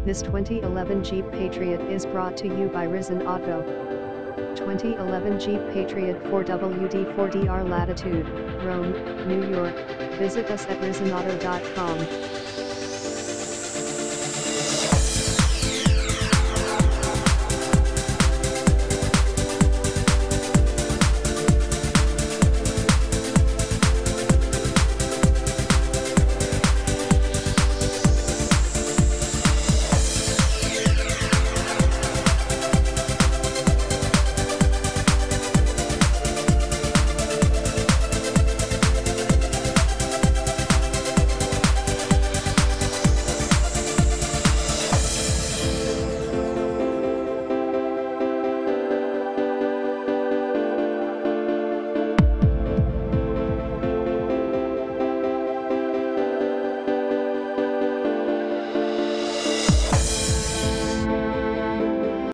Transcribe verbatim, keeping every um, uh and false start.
This twenty eleven Jeep Patriot is brought to you by Risen Auto. twenty eleven Jeep Patriot four W D four D R Latitude, Rome, New York. Visit us at risen auto dot com.